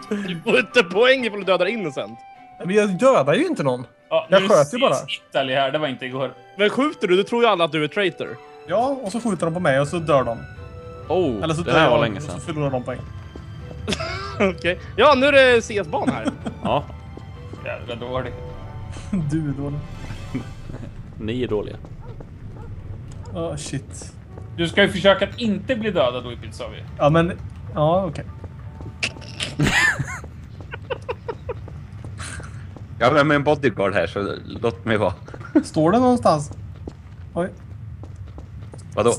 Du får inte poäng ifall du dödar innocent. Men jag dödar ju inte någon. Ja, Jag sköt ju bara. Italy här, det var inte igår. Men skjuter du, då tror ju alla att du är traitor. Ja, och så skjuter de på mig och så dör de. Oh, Eller så det dör här jag var länge och sedan. så förlorar de poäng. Okej. Ja, nu är det CS-ban här. Ja, Jävla dåligt. Du är dålig. ni är dåliga. Oh, shit. Du ska ju försöka att inte bli dödad då i pizza vi. Ja, men... Ja, okej. Jag är med en bodyguard här, så låt mig vara. Står det någonstans? Oj. Vadå?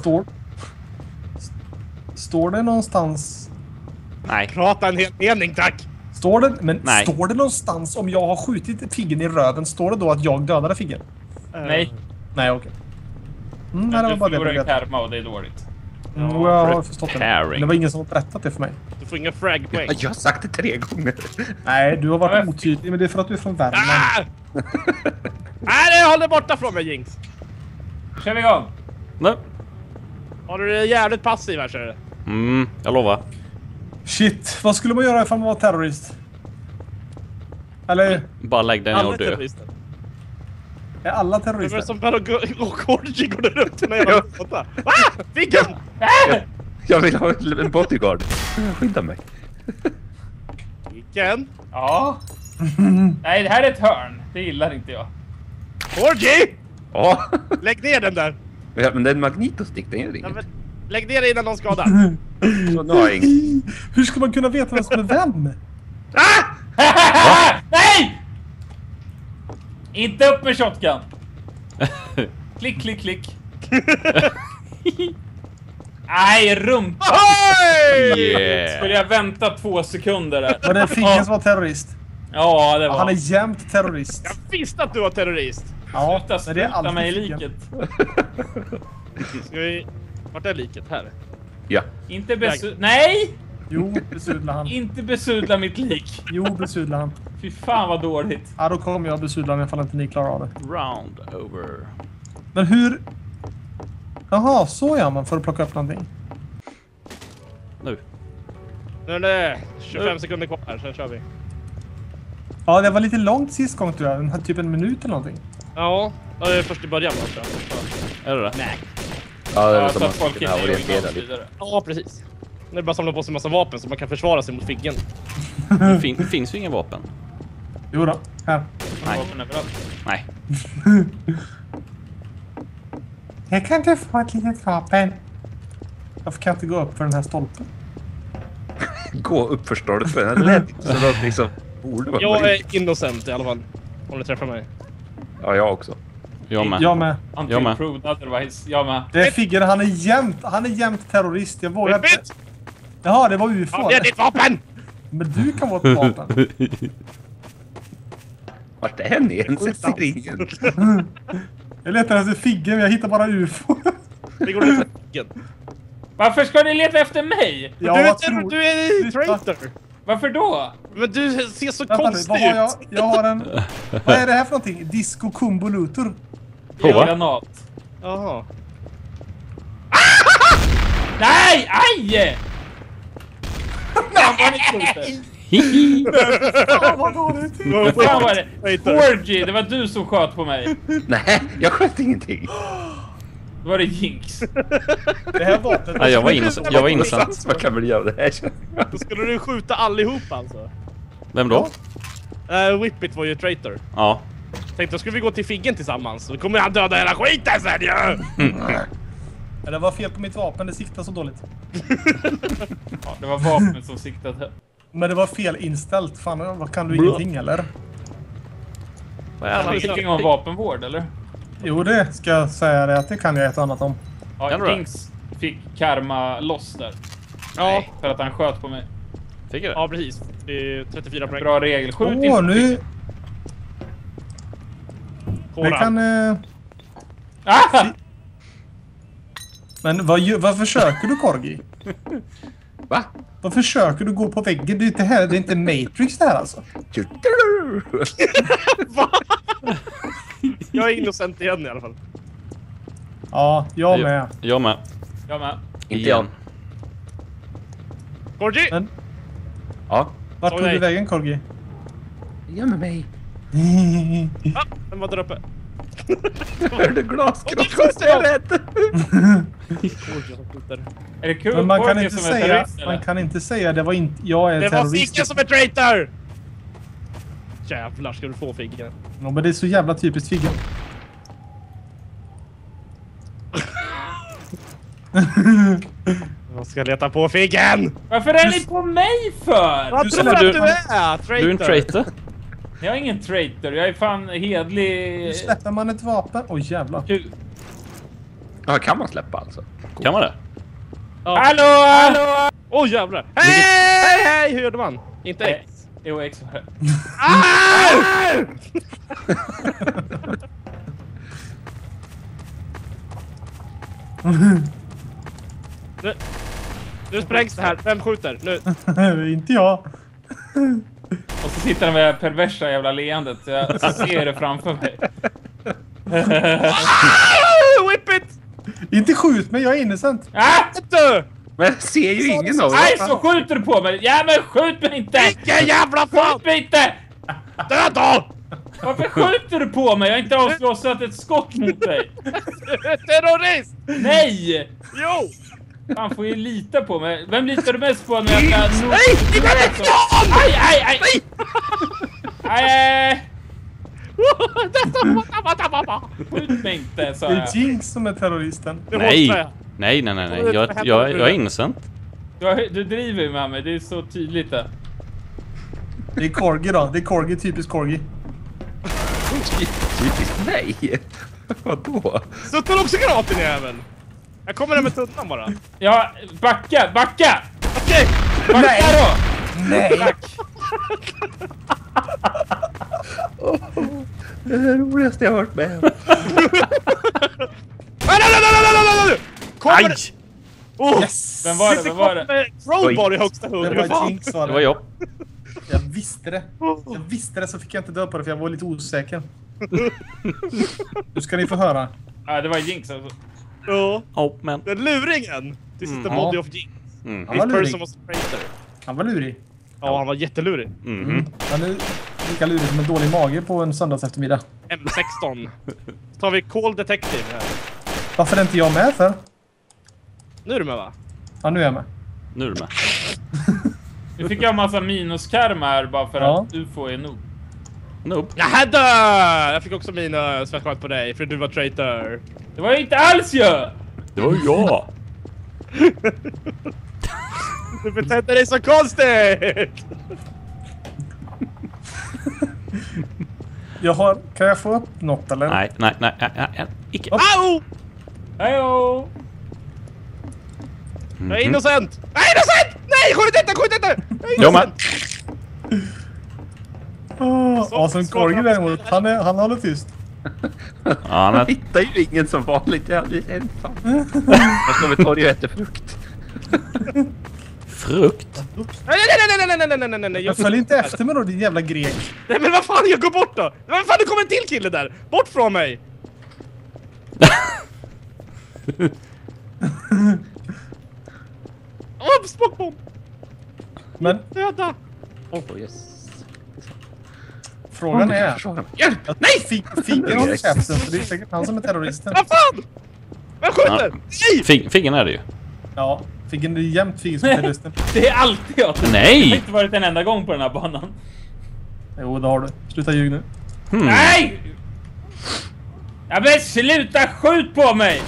Står det någonstans? Nej. Prata en hel mening, tack! Står det... Men Nej. står det någonstans om jag har skjutit Figgen i röven? Står det då att jag dödade Figgen? Nej. Nej, okej. Nej, det var Du bara det förlorar jag en vet. karma och det är dåligt. Jag har förstått det. Preparing. Men det var ingen som har berättat det för mig. Du får inga fragpoäng. Jag har sagt det 3 gånger. Nej, du har Ja, varit men- otydlig, men det är för att du är från Värmland. Ah! Nej, håll dig borta från mig, Jinx. Kör vi igång. Nej. Har du det jävligt passiv här, ser du? Jag lovar. Shit, vad skulle man göra ifall man var terrorist? Eller, Bara lägg dig ner Alla och dö. terrorister. är alla Vem är det terrorister? som bara och Korgi går där runt när jag låta? Ah! Figgen! Jag vill ha en bodyguard. Skynda mig. Figgen! Ja. Nej, det här är ett hörn. Det gillar inte jag. Korgi! Ja. Lägg ner den där! Ja, men det är en magnetostick, den gör Ja, inget. men, lägg ner den innan någon skadar. Så nu har jag inget. Hur ska man kunna veta vem som är vem? Nej! Inte upp med shotgun. Klick, klick, klick. Nej, rumpa! Oj! Yeah. Skulle jag vänta 2 sekunder där? Var det Figgen som var terrorist? Ja, det var. Han är jämt terrorist. Jag visste att du var terrorist. Ja, Sluta men det är spruta alltid mig i Figgen. liket. Ska vi... Vart är liket? Här. Ja. Inte Nej! Jo, besudla han. Inte besudla mitt lik. Jo, besudla han. Fy fan vad dåligt. Ja, då kommer jag besudla honom ifall inte ni klarar av det. Round over. Men hur... Jaha, så gör man för att plocka upp någonting. Nu. Nu är det 25 sekunder kvar här, sen kör vi. Ja, det var lite långt sist gång tror jag. Typ en minut eller någonting. Ja, det är först i början då, tror jag. Är det det? Nej. Ja, det är Ja, som så att att folk kunna inte orientera gör lite. vidare. Ja, precis. Nu är det bara att samla på sig en massa vapen så man kan försvara sig mot Figgen. Det finns ju ingen vapen. Jo då, här. Nej. Vapen överallt. Nej. Jag kan inte få ett litet vapen. Varför kan jag inte gå upp för den här stolpen? Gå upp för stolpen. Det lät inte så att liksom borde vara Jag möjligt. är innocent i alla fall. Om du träffar mig. Ja, jag också. Jag med. Jag med. Until Jag med. proved otherwise. Jag med. Det är Figgen, han är jämt terrorist. Jag vågar inte... Mitt! Jaha, det var UFO. Ja, det är ditt vapen! Men du kan vara ett vapen. Vart är ni ens? Jag ser ingen. Jag letar efter Figgen, men jag hittar bara UFO. Vi går ut till Figgen. Varför ska ni leta efter mig? Ja, du, vad är, tror du är Sluta. traitor! Varför då? Men du ser så Vänta nu, konstig vad har jag? ut! Jag har en... Vad är det här för någonting? Disco Kumbo Luthor. Prova. Granat. Jaha. Nej! Aj! Fan vad ni skjuter. Fan vad dåligt. Fan vad det. Traitor. 4G, det var du som sköt på mig. Nej, jag sköt ingenting. Då var det Jinx. Det här vapnet... Nej, jag var innocent. Vad kan väl göra det här? Då skulle du skjuta allihop alltså. Vem då? Whippet var ju traitor. Ja. Tänkte då skulle vi gå till Figgen tillsammans. Då kommer han döda hela skiten sen ju! Ja, det var fel på mitt vapen, det siktar så dåligt. Ja, det var vapnet som siktade. Men det var fel inställt. Fan, vad kan du ingenting eller? Vad är Han fick ingen om vapenvård, eller? Jo, det ska jag säga det att det kan jag ett annat om. Ja, Kan du det? Jinx fick karma loss där. Ja, Nej, för att han sköt på mig. Fick jag det? ja precis. Det är 34 poäng. Bra regel. Skjut Åh, inte. nu... Det Koran. kan... Ah! Men vad försöker du, Korgi? Va? Vad försöker du gå på väggen? Det är inte här, det är inte Matrix det här alltså. Va? Jag är innocent igen i alla fall. Ja, jag med. Jag med. Jag med. Inte jag. Korgi! Men Ja. Vart tog nej. du vägen, Corgi? Gömmer mig. Ah, den var där uppe. Jag hörde glaskross. Jag är rädd. Oj, jag skjuter. Är det kul? Men man kan Corgi inte som är säga... terrorist, Man eller? kan inte säga det var inte... Jag är Det var terrorist. Figgen som är traitor! Jävlar ska du få Figgen. Ja, men det är så jävla typiskt Figgen. Jag ska leta på Figgen! Varför är ni på mig för? Vad Du tror släpper- du att du är? Traitor! Du är en traitor. Jag är ingen traitor, jag är fan hedlig... Nu släpper man ett vapen. Oj jävlar. Ja, kan man släppa alltså? Kan man det? Ja. Hallå! Hallå! Åh jävlar! Hej! Hej! Hej! Hur gjorde man? Inte Nej. X. Jo, X var det. Ah! Nu sprängs det här. Vem skjuter? Nu. Inte jag. Och så sitter han med perversa jävla leendet. Så jag ser det framför mig. Ah! Whip it! Inte skjut mig, jag är innocent. Ah! Du! Men jag ser ju ingen av Nej, så skjuter du på mig! Ja, men skjut mig inte! Vilken jävla fan! Skjut mig inte! Död då! Varför skjuter du på mig? Jag har inte avlossat ett skott mot dig. Terrorist! Nej! Jo! Han får ju lita på mig. Vem litar du mest på när jag kan... Nej! Inte vet jag! Aj, aj, aj! Aj! Skjut mig inte, sa Det jag. är Jinx som är terroristen. Nej. Nej. Jag är innocent. Du driver ju med mig, det är så tydligt det. Det är Corgi då. Det är Corgi, typiskt Corgi. Typiskt nej. Vadå? Suttar också granaten i jäveln. Jag kommer där med tunnan bara. Ja, backa, backa! Okej! Backa Nej. då! Nej! Det är det roligaste jag har hört med. Nej! Kommer Aj! Oh! Yes! Vem var det? Vem var det? Crowbar i högsta hugg. Det Hur var fan? Jinx var Det var det. jag. Jag visste det. Jag visste det, så fick jag inte dö på det för jag var lite osäker. Nu ska ni få höra. Ja, det var Jinx alltså. Ja. Oh, men. Den luringen. This is the Ja. body of Jinx. Mm. Han var This lurig. person was a traitor. Han var lurig. Ja, han var jättelurig. Mhm. Han är lika lurig som en dålig mage på en söndags eftermiddag. M16. Så tar vi Call Detective här. Varför är inte jag med för? Nu är du med va? Ja, nu är jag med. Nu är du med. Nu fick jag en massa minuskarma här bara för Ja. att UFO är nog. Nope. Jag hade! Jag fick också mina svärt på dig för du var traitor. Det var inte alls jag! Det var jag. Du betedde dig så konstigt! Kan jag få upp något eller? Nej. Icke. Au! Hejo! Jag är innocent! Jag är innocent! Nej, skjut inte! Skjut inte! Jag är Jag med. innocent! Ja, som Corgi däremot. Han håller tyst. Ja, Jag men, hittar ju ingen som vanligt. Jag är alldeles ensam. Jag ska vi ta det och äta frukt. frukt. Nej! Jag följ inte efter mig då, din jävla grek. Nej men vad fan, jag går bort då! Vad fan, det kommer en till kille där! Bort från mig! Åh, spockbomb! Men Döda! Oh, yes. frågan är... Hjälp! Nej! Figgen håller käften, för det är säkert han som är terroristen. Vad fan! Vem skjuter? Nej! Figgen är det ju. Ja, Figgen är jämt Figgen som är terroristen. Det är alltid jag. Jag har Nej! inte varit en enda gång på den här banan. Jo, det har du. Sluta ljug nu. Nej! Ja men sluta skjut på mig!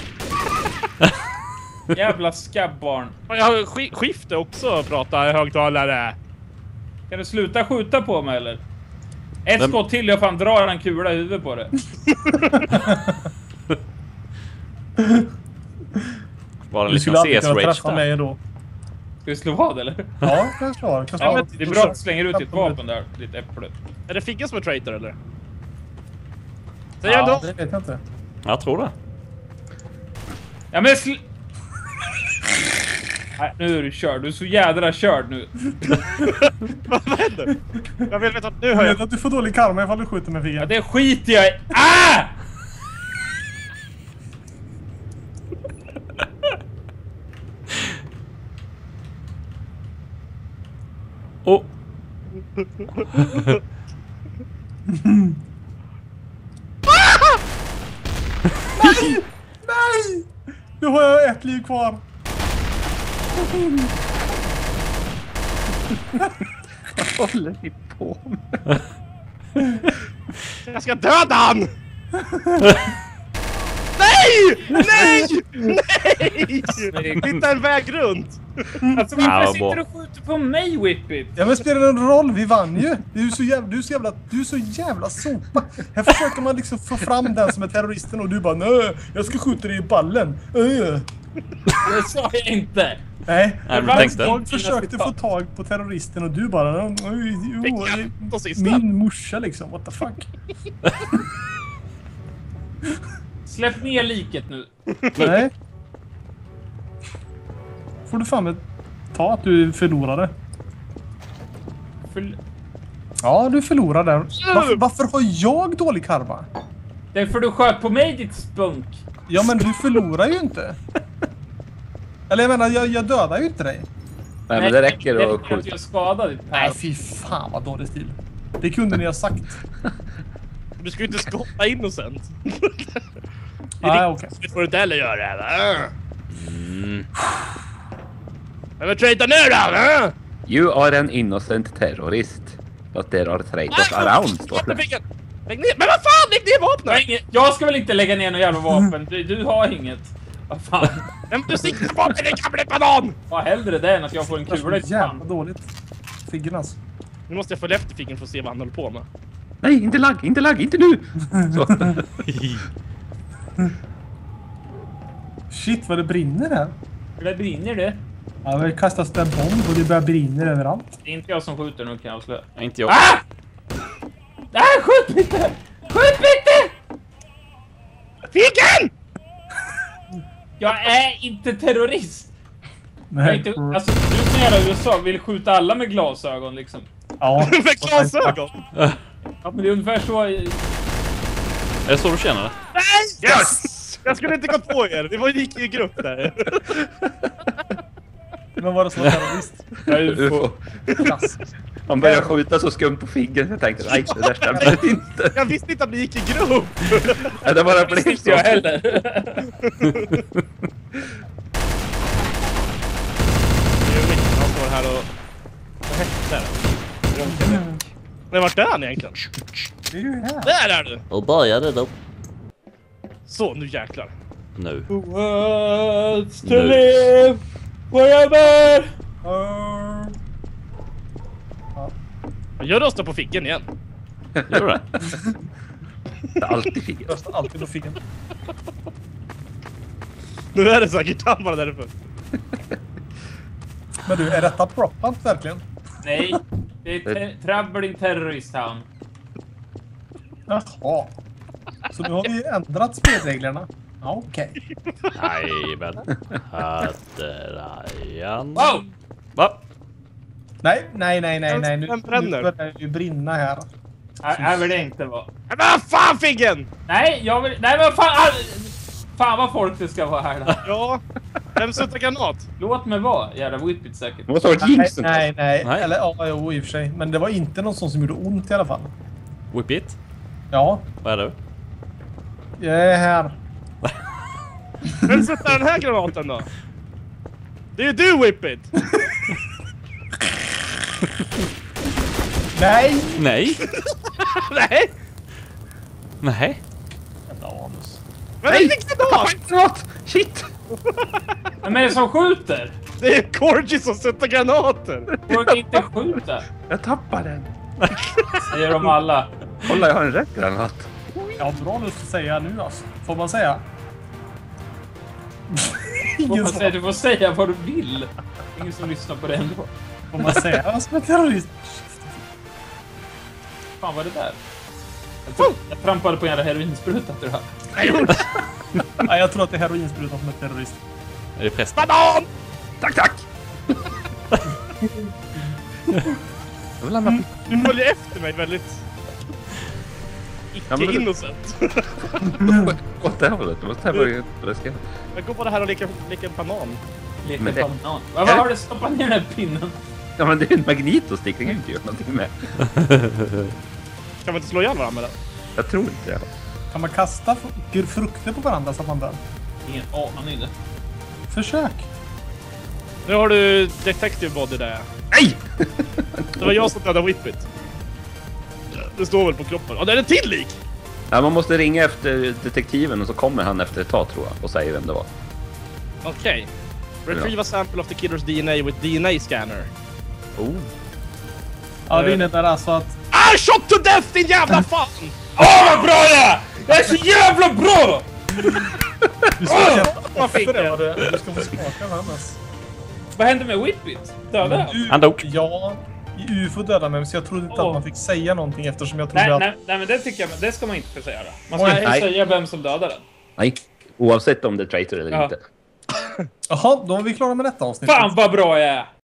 Jävla skabbbarn. Jag har skifte också, prata i högtalare. Kan du sluta skjuta på mig eller? Ett Vem- skott till, jag fan drar en kula i huvudet på det. Bara Du liksom skulle aldrig ses kunna rage träffa där. mig då. Ska vi slå vad eller? Ja, kan slå. Kan Ja, slå. men det är bra att du slänger ut ditt vapen där, ditt äpple. Är det Figgen som är traitor eller? Säg Ja, ändå! det vet jag inte. Jag tror det. Ja men Nej, nu är du körd. Du är så jädra körd nu. Vad händer? Jag vill veta, nu Jag hör vet jag. att du får dålig karma ifall du skjuter med Ja, Figgen. det skiter jag i. Ah! Oh. Nej! Nu har jag ett liv kvar. Vad håller ni på med? Jag ska döda han! Nej! Nej! Nej! Hitta en väg runt! Alltså Ja, varför vad sitter bra. du och skjuter på mig, Whippet? Ja, men spelar det någon roll? Vi vann ju. Du är så jävla sopa. Här försöker man liksom få fram den som är terroristen och du bara nej, jag ska skjuta dig i ballen. Det sa jag inte. Nej, Nej, men tänkte. jag försökte få tag på terroristen och du bara min morsa liksom, what the fuck. Släpp ner liket nu. Nej. Får du fan med ta att du förlorade. Ja, du förlorade. Varför har jag dålig karma? Det är för du sköt på mig, ditt spunk. Ja, men du förlorar ju inte. Eller jag menar, jag dödar ju inte dig. Nej, men det räcker att att skjuta. jag skadar ditt Nej, pär. fy fan vad dålig stil. Det kunde ni ha sagt. Du ska ju inte skotta innocent. Nej, okej. Det får du inte heller göra, eller? Men traitor nu då, You are an innocent terrorist. But there are traitors around, står det. Lägg ner! Men vad fan, lägg ner vapnet! Jag ska väl inte lägga ner något jävla vapen. Du har inget. Vad fan. Men du siktar på mig, din gamla banan! Vad hellre det än att jag får en kula i Jävla fan. dåligt. Figgen alltså. Nu måste jag följa efter fingern för att se vad han håller på med. Nej, inte lag, inte nu! Så. Shit vad det brinner här. Det brinner det. Ja, det kastas en bomb och det börjar brinna överallt. Det är inte jag som skjuter nu, kan jag avslöja. Inte jag. Ah! Nej, skjut mig inte! Skjut mig inte! Fingern! Jag är inte terrorist. Jag är Nej. inte, alltså, du som jävla USA vill skjuta alla med glasögon liksom. Ja. Med glasögon! Ja, men det är ungefär så... Är det så du känner det? Nej! Yes! Jag skulle inte gått på er, vi gick i grupp där. Men var det som terrorist? Jag är UFO. Klassiskt. Han började skjuta så skumt på fingret. Jag tänkte, nej, det där stämmer inte. Jag visste inte att ni gick i grupp. Nej, det bara blev Inte jag så. heller. Han står här och... Vad hette det? Nej, vart är han egentligen? Det är ju här. Där är du! Och började då. Så, nu jäklar. Nu. What's to Nu. live forever? Jag röstar på fingern igen. Gör du det? Det är alltid fingret. Röstar alltid på fingern. Nu är det säkert han bara därför. Men du, är detta propant verkligen? Nej, det är traveling terrorist town. Jaha. Så nu har vi ändrat spelreglerna. Ja, okej. Jajamän. Haterajan. Wow! Va? Nej. Nu Den bränner. börjar det ju brinna här. Här vill det inte vara. Men vad fan fingern! Nej, jag vill... Nej, men fan! Fan vad folk det ska vara här då. Ja. Vem sätter granat? Låt mig vara, jävla Whippet säkert. Det måste ha varit jinxen. Nej. Nej. Eller ja, jo, i och för sig. Men det var inte någon sån som gjorde ont i alla fall. Whip it. Ja, Vad är du? jag är här. Vem sätter den här granaten då? Det är ju du, Whippet! Nej! Nej. Nej! Jävla Nej. anus. Men det är inte granat! Granat! Shit! Vem är det som skjuter? Det är Corgi som sätter granater! Folk inte skjuta. Jag tappar den. Säger de alla. Kolla, jag har en rätt granat. Jag har bra lust att säga nu alltså. Får man säga? Du får säga vad du vill. Ingen som lyssnar på det ändå. Får man säga jag som är terrorist? Fan vad är det där? Jag trampade på en jävla heroinspruta tror jag. Nej, jag tror att det är heroinsprutan som är terrorist. Är det prästen? Banan! Tack! Jag vill landa Du följer efter mig väldigt... Ja, men- Icke-innocent. åt det hållet. Det måste här vara ju läskigt. Jag går bara här och leker en banan. Leker Men det- banan. Vad har du stoppat ner den här pinnen? Ja, men det är en magnetostick, det kan inte göra någonting med. Kan man inte slå ihjäl varandra med det? Jag tror inte det. Kan man kasta frukter på varandra så att man dör? Ingen aning. Försök. Nu har du detective body där. Nej! Det var jag som dödade Whippet. Det står väl på kroppen. Ja, det är en till lik! Ja, man måste ringa efter detektiven och så kommer han efter ett tag, tror jag, och säger vem det var. Okej. Retrieve a sample of the killer's DNA with DNA scanner. Oh. Ja, det innebär alltså att... Ah, shot to death, din jävla fan! Åh, vad bra jag är! Jag är så jävla bra! Du ska känna vad fick offer, jag? du ska få smaka den annars. Vad hände med Whippet? Döda han? Du- Han dog. Ja, i UFO dödade mig, så jag trodde inte att man fick säga någonting eftersom jag trodde Nej, att... nej, men det tycker jag, det ska man inte få säga. Man ska Oj, inte nej. säga vem som dödade den. Nej, oavsett om det är traitor eller Ja. inte. Jaha, då är vi klara med detta avsnitt. Fan vad bra jag är!